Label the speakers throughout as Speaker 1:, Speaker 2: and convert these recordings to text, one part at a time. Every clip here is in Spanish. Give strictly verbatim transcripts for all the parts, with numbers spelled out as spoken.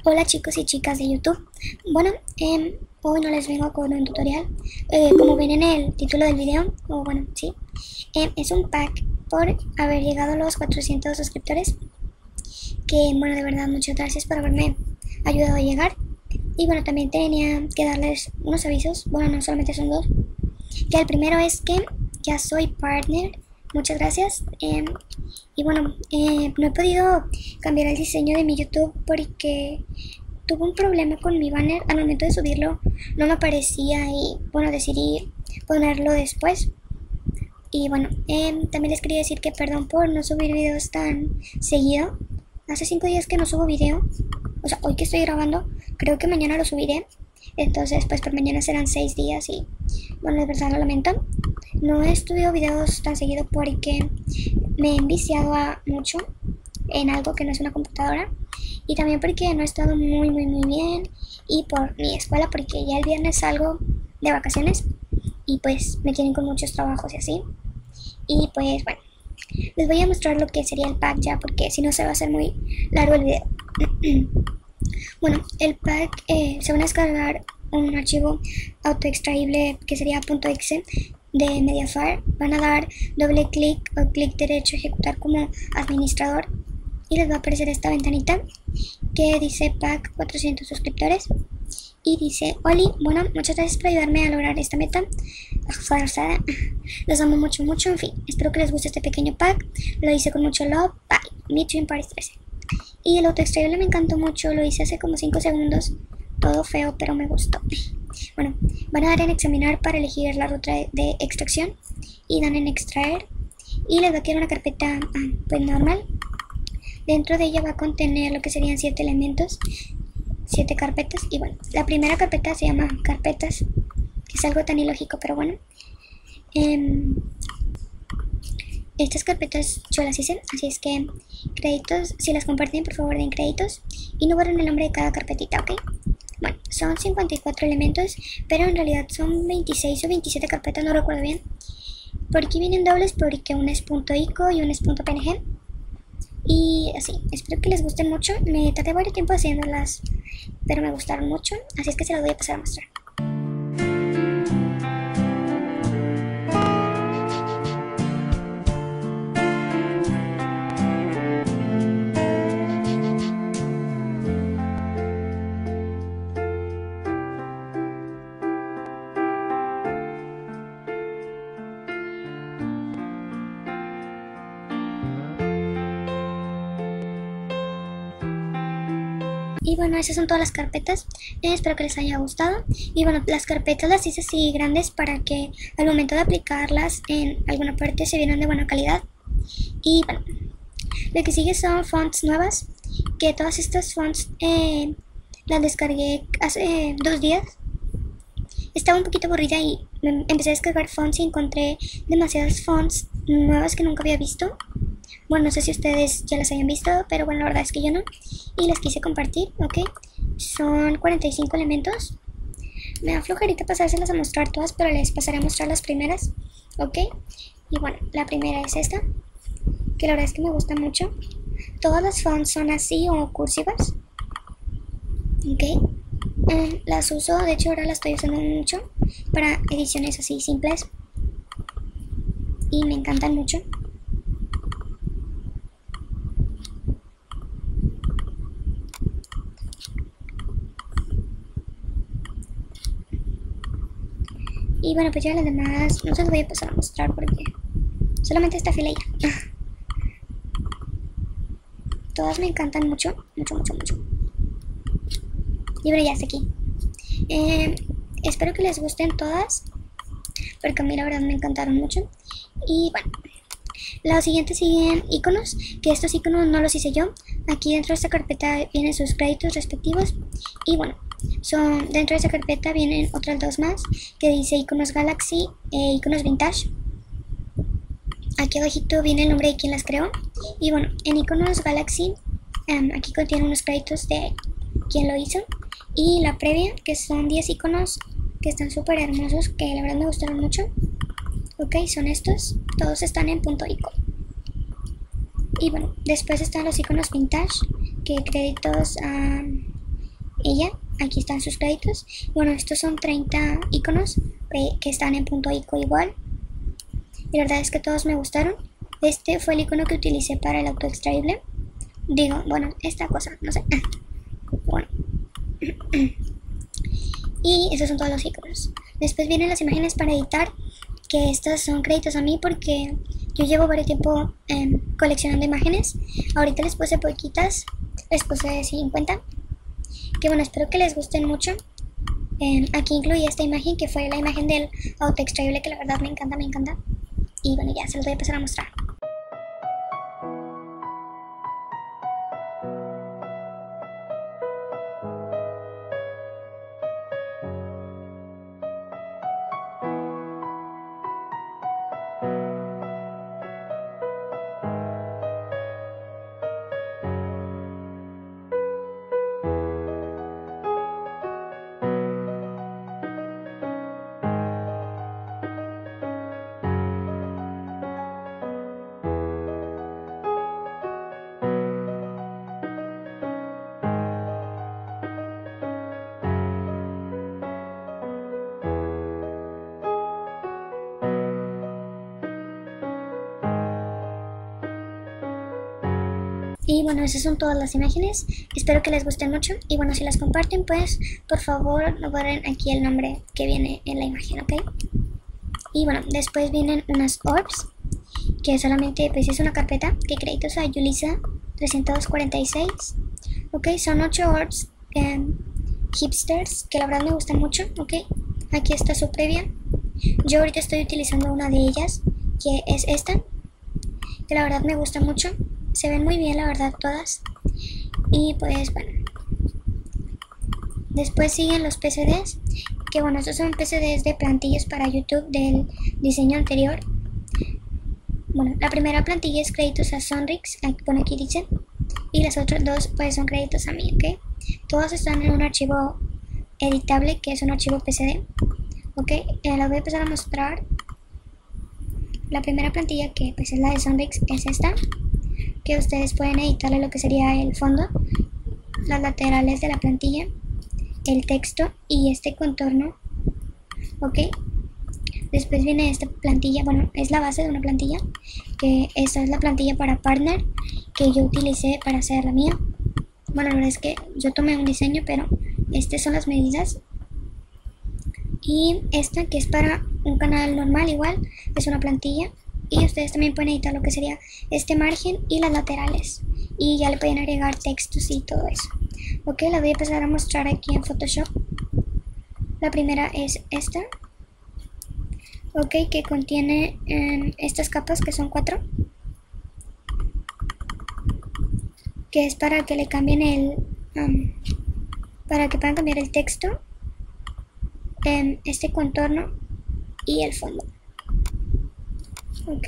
Speaker 1: Hola chicos y chicas de YouTube. Bueno, eh, hoy no les vengo con un tutorial. Eh, como ven en el título del video, o bueno, sí, eh, es un pack por haber llegado a los cuatrocientos suscriptores. Que bueno, de verdad muchas gracias por haberme ayudado a llegar. Y bueno, también tenía que darles unos avisos. Bueno, no solamente son dos. Que el primero es que ya soy partner. Muchas gracias. Eh, y bueno, eh, no he podido cambiar el diseño de mi YouTube porque tuve un problema con mi banner. Al momento de subirlo no me aparecía y bueno, decidí ponerlo después. Y bueno, eh, también les quería decir que perdón por no subir videos tan seguido. Hace cinco días que no subo video. O sea, hoy que estoy grabando, creo que mañana lo subiré. Entonces, pues por mañana serán seis días y bueno, de verdad lo lamento. No he subido videos tan seguido porque me he enviciado a mucho en algo que no es una computadora. Y también porque no he estado muy, muy, muy bien. Y por mi escuela, porque ya el viernes salgo de vacaciones. Y pues me tienen con muchos trabajos y así. Y pues bueno, les voy a mostrar lo que sería el pack ya, porque si no se va a hacer muy largo el video. Bueno, el pack eh, se van a descargar un archivo autoextraíble que sería .exe de Mediafire. Van a dar doble clic o clic derecho ejecutar como administrador y les va a aparecer esta ventanita que dice pack cuatrocientos suscriptores y dice: Oli, bueno, muchas gracias por ayudarme a lograr esta meta forzada. Los amo mucho, mucho, en fin, espero que les guste este pequeño pack. Lo hice con mucho love. Bye, meet you in Paris trece. Y el autoextraíble me encantó mucho, lo hice hace como cinco segundos. Todo feo, pero me gustó. Bueno, van a dar en examinar para elegir la ruta de, de extracción y dan en extraer y les va a quedar una carpeta pues normal. Dentro de ella va a contener lo que serían siete elementos, siete carpetas. Y bueno, la primera carpeta se llama carpetas, que es algo tan ilógico, pero bueno. Eh, Estas carpetas yo las hice, así es que créditos, si las comparten por favor den créditos y no borren el nombre de cada carpetita, ¿ok? Bueno, son cincuenta y cuatro elementos, pero en realidad son veintiséis o veintisiete carpetas, no recuerdo bien. Por aquí vienen dobles porque una es .ico y una es .png. Y así, espero que les gusten mucho. Me tardé varios tiempo haciéndolas, pero me gustaron mucho, así es que se las voy a pasar a mostrar. Y bueno, esas son todas las carpetas. eh, Espero que les haya gustado. Y bueno, las carpetas las hice así grandes para que al momento de aplicarlas en alguna parte se vieran de buena calidad. Y bueno, lo que sigue son fonts nuevas, que todas estas fonts eh, las descargué hace dos días. Estaba un poquito aburrida y empecé a descargar fonts y encontré demasiadas fonts nuevas que nunca había visto. Bueno, no sé si ustedes ya las hayan visto, pero bueno, la verdad es que yo no. Y las quise compartir, ¿ok? Son cuarenta y cinco elementos. Me da flojerita pasárselas a mostrar todas, pero les pasaré a mostrar las primeras, ¿ok? Y bueno, la primera es esta, que la verdad es que me gusta mucho. Todas las fonts son así o cursivas, ¿ok? Eh, las uso, de hecho ahora las estoy usando mucho para ediciones así simples. Y me encantan mucho. Y bueno, pues ya las demás no se las voy a pasar a mostrar porque solamente esta fila ya. Todas me encantan mucho, mucho, mucho, mucho. Y bueno, ya está aquí. Eh, espero que les gusten todas, porque a mí la verdad me encantaron mucho. Y bueno, los siguientes siguen iconos, que estos iconos no los hice yo. Aquí dentro de esta carpeta vienen sus créditos respectivos. Y bueno, son, dentro de esta carpeta vienen otras dos más, que dice iconos Galaxy e iconos Vintage. Aquí abajito viene el nombre de quien las creó. Y bueno, en iconos Galaxy um, aquí contiene unos créditos de quien lo hizo. Y la previa, que son diez iconos que están súper hermosos, que la verdad me gustaron mucho. Ok, son estos, todos están en .ico. Y bueno, después están los iconos Vintage, que créditos a Y ya, aquí están sus créditos. Bueno, estos son treinta iconos eh, que están en punto ico igual. Y la verdad es que todos me gustaron. Este fue el icono que utilicé para el auto extraíble. Digo, bueno, esta cosa, no sé. Bueno. Y esos son todos los iconos. Después vienen las imágenes para editar, que estas son créditos a mí porque yo llevo varios tiempo eh, coleccionando imágenes. Ahorita les puse poquitas, les puse cincuenta. Que bueno, espero que les gusten mucho. Eh, aquí incluí esta imagen que fue la imagen del auto extraíble, que la verdad me encanta, me encanta. Y bueno, ya se los voy a empezar a mostrar. Y bueno, esas son todas las imágenes. Espero que les gusten mucho. Y bueno, si las comparten, pues por favor no borren aquí el nombre que viene en la imagen, ¿ok? Y bueno, después vienen unas orbs, que solamente pues es una carpeta que créditos a Yulisa trescientos cuarenta y seis. Ok, son ocho orbs eh, hipsters que la verdad me gustan mucho, ok. Aquí está su previa. Yo ahorita estoy utilizando una de ellas, que es esta, que la verdad me gusta mucho. Se ven muy bien, la verdad, todas. Y pues bueno, después siguen los P C Ds, que bueno, estos son P C Ds de plantillas para YouTube del diseño anterior. Bueno, la primera plantilla es créditos a Sonrix, bueno, aquí dice, y las otras dos pues son créditos a mí, ¿ok? Todos están en un archivo editable, que es un archivo P C D, ¿ok? Eh, la voy a empezar a mostrar. La primera plantilla, que pues es la de Sonrix, es esta, que ustedes pueden editarle lo que sería el fondo, las laterales de la plantilla, el texto y este contorno, ok. Después viene esta plantilla, bueno, es la base de una plantilla, que esta es la plantilla para Partner que yo utilicé para hacer la mía. Bueno, la verdad es que yo tomé un diseño, pero estas son las medidas. Y esta, que es para un canal normal, igual es una plantilla, y ustedes también pueden editar lo que sería este margen y las laterales, y ya le pueden agregar textos y todo eso. Ok, la voy a empezar a mostrar aquí en Photoshop. La primera es esta, ok, que contiene eh, estas capas, que son cuatro, que es para que le cambien el um, para que puedan cambiar el texto, eh, este contorno y el fondo, ok.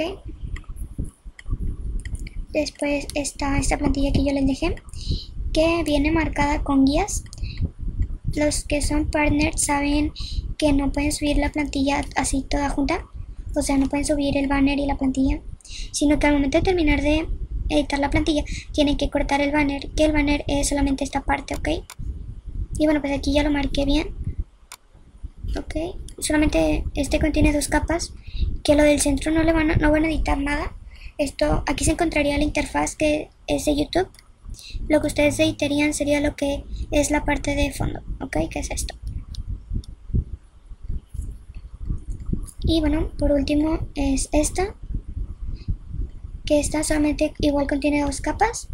Speaker 1: Después está esta plantilla que yo les dejé, que viene marcada con guías. Los que son partners saben que no pueden subir la plantilla así toda junta, o sea, no pueden subir el banner y la plantilla, sino que al momento de terminar de editar la plantilla tienen que cortar el banner, que el banner es solamente esta parte, ok. Y bueno, pues aquí ya lo marqué bien, ok. Solamente este contiene dos capas, que lo del centro no le van a, no van a editar nada. Esto, aquí se encontraría la interfaz que es de YouTube. Lo que ustedes editarían sería lo que es la parte de fondo, ok, que es esto. Y bueno, por último es esta, que esta solamente igual contiene dos capas,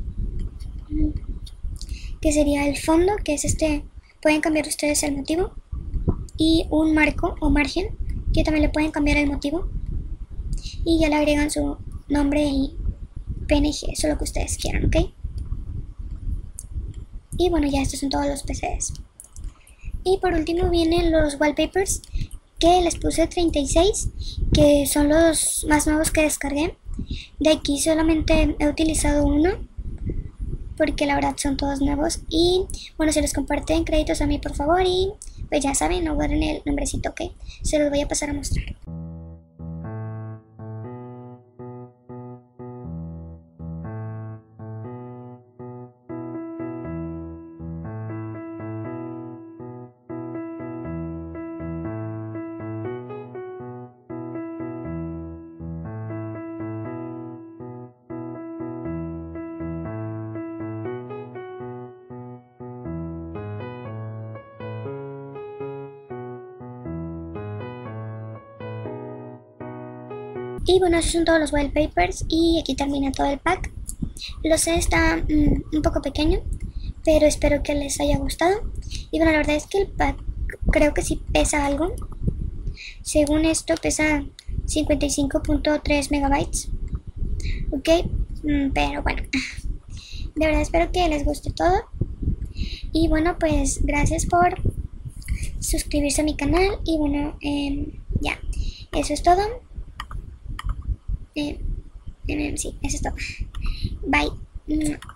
Speaker 1: que sería el fondo, que es este, pueden cambiar ustedes el motivo, y un marco o margen, que también le pueden cambiar el motivo, y ya le agregan su nombre y P N G, eso es lo que ustedes quieran, ok. Y bueno, ya estos son todos los P C Ds. Y por último vienen los wallpapers, que les puse treinta y seis, que son los más nuevos que descargué. De aquí solamente he utilizado uno, porque la verdad son todos nuevos. Y bueno, se los comparten créditos a mí, por favor. Y pues ya saben, no guarden el nombrecito, ok. Se los voy a pasar a mostrar. Y bueno, esos son todos los wallpapers y aquí termina todo el pack. Lo sé, está mm, un poco pequeño, pero espero que les haya gustado. Y bueno, la verdad es que el pack creo que sí pesa algo. Según esto pesa cincuenta y cinco punto tres megabytes. Ok, mm, pero bueno, de verdad espero que les guste todo. Y bueno, pues gracias por suscribirse a mi canal. Y bueno, eh, ya, eso es todo. Eh, eh, sí, eso es todo. Bye.